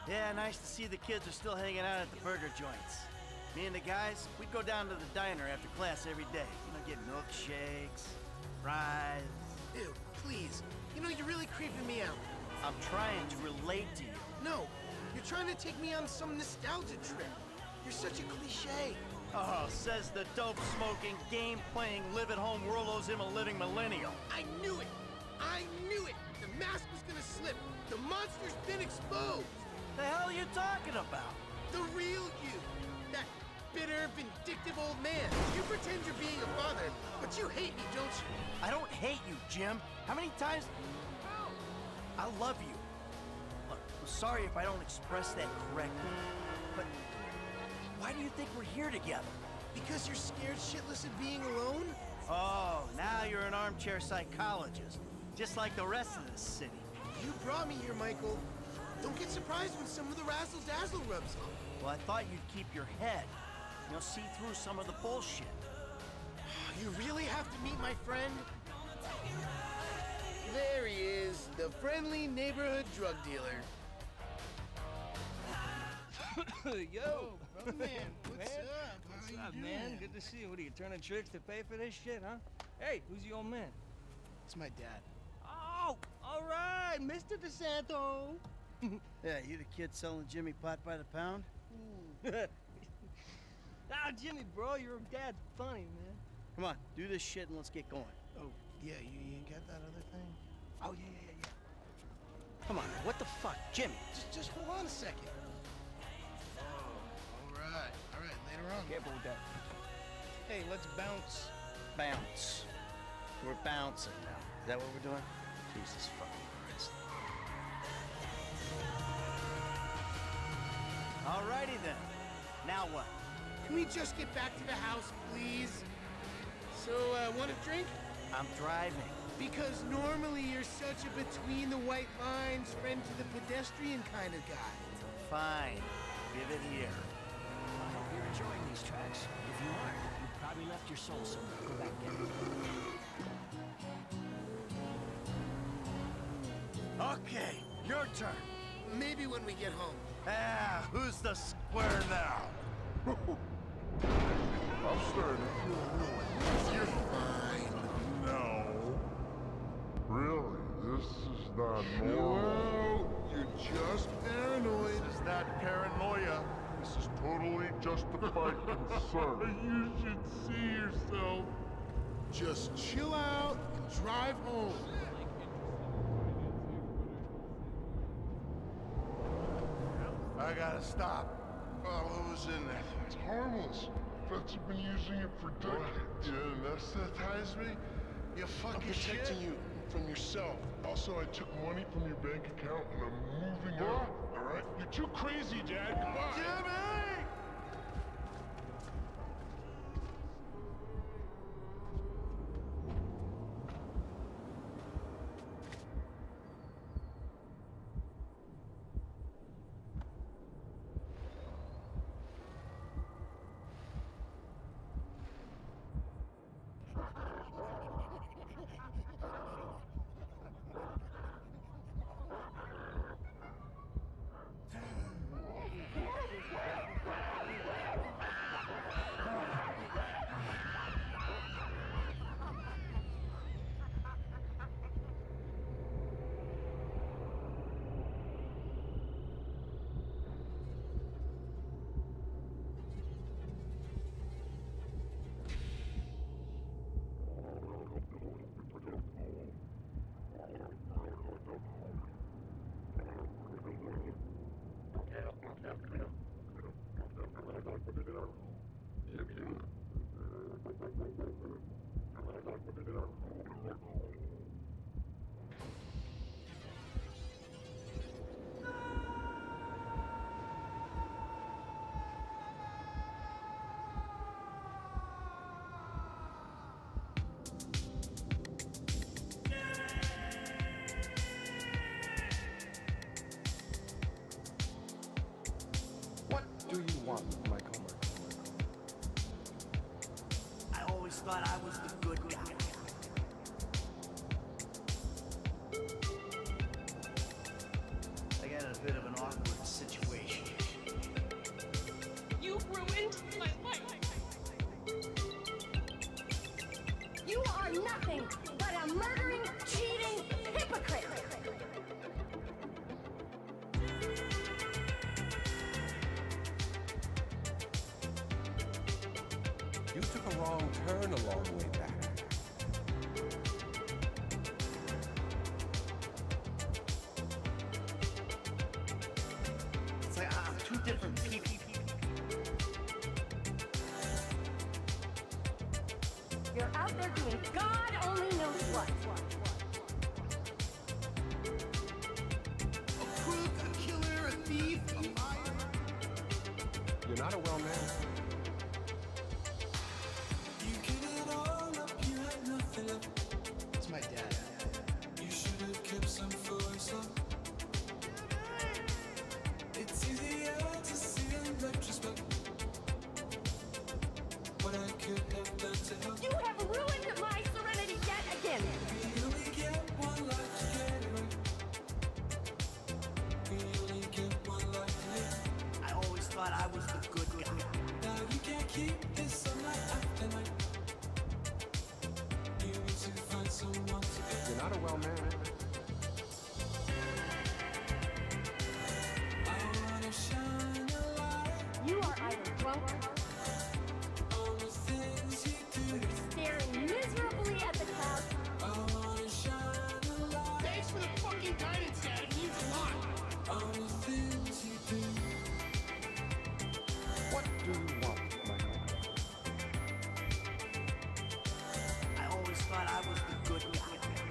Yeah, nice to see the kids are still hanging out at the burger joints. Me and the guys, we'd go down to the diner after class every day. You know, get milkshakes, fries. Ew, please. You know, you're really creeping me out. I'm trying to relate to you. No, you're trying to take me on some nostalgia trip. You're such a cliche. Oh, says the dope-smoking, game-playing, live-at-home Worlo's him a living millennial. I knew it! I knew it! The mask was gonna slip. The monster's been exposed. The hell are you talking about? The real you. That bitter, vindictive old man. You pretend you're being a father, but you hate me, don't you? I don't hate you, Jim. How many times... I love you. Look, I'm sorry if I don't express that correctly, but why do you think we're here together? Because you're scared shitless of being alone? Oh, now you're an armchair psychologist, just like the rest of this city. You brought me here, Michael. Don't get surprised when some of the razzle-dazzle rubs off. Well, I thought you'd keep your head. You know, see through some of the bullshit. You really have to meet my friend? There he is, the friendly neighborhood drug dealer. Yo, brother man, what's up? What's up, man? Good to see you. What are you, turning tricks to pay for this shit, huh? Hey, who's your old man? It's my dad. Oh, all right, Mr. DeSanto. Yeah, you the kid selling Jimmy pot by the pound? Jimmy, bro, your dad's funny, man. Come on, do this shit and let's get going. Oh, yeah, you got that other thing? Oh, yeah. Come on, what the fuck? Jimmy! Just hold on a second. All right, later on. Careful with that. Hey, let's bounce. Bounce. We're bouncing now. Is that what we're doing? Jesus fucking Christ. Alrighty then. Now what? Can we just get back to the house, please? So, want a drink? I'm driving. Because normally you're such a between the white lines, friend to the pedestrian kind of guy. Fine. Give it here. I hope you're enjoying these tracks. If you aren't, you've probably left your soul somewhere. Go back and get it. Okay, your turn. Maybe when we get home. Ah, who's the square now? I'm starting to feel really... You're fine. No. Really, this is not normal. You're just paranoid. This is not paranoia. This is totally justified concern. You should see yourself. Just chill out and drive home. I gotta stop. Oh, what was in that? It's harmless. Vets have been using it for decades. You anesthetize me? You fucking I'm protecting shit. you from yourself. Also, I took money from your bank account and I'm moving out. All right? You're too crazy, Dad. Goodbye. Jimmy! Do you want, Michael? I always thought I was the good guy. I got in a bit of an awkward situation. nothing but a murdering, cheating hypocrite. You took a wrong turn a long way back. It's like I'm two different people. You're out there doing God only knows what. A crook, a killer, a thief, a liar. You're not a well man. It's my dad. You should have kept some for yourself. It's easier to see in retrospect what I could have done to help. You have ruined my serenity yet again. We only get one life to get it right. We only get one life to live. I always thought I was the good guy. Now you can't keep this on night after night. You need to find someone to be. You're not a well man. I wanna shine a light You are either drunk on the things you do. or you're staring miserably at the clouds. I wanna shine a light Thanks for the fucking guidance, Dad. It means a lot. on the things you do. What do you want, Michael? I always thought I was the good guy.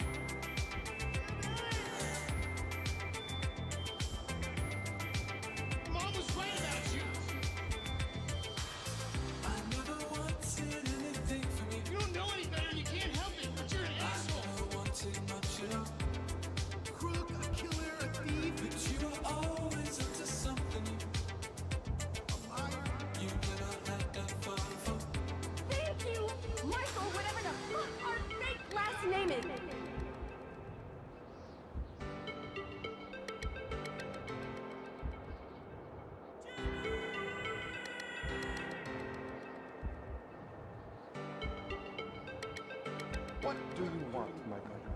Mom was right about you. I never wanted anything from you. You don't know any better and you can't help it, but you're an I asshole. never wanted much at all. Crook, a killer, a thief, But you were always up to something new. a liar. You never had that far from. Thank you, Michael, whatever the fuck our fake last name is. What do you want, Michael?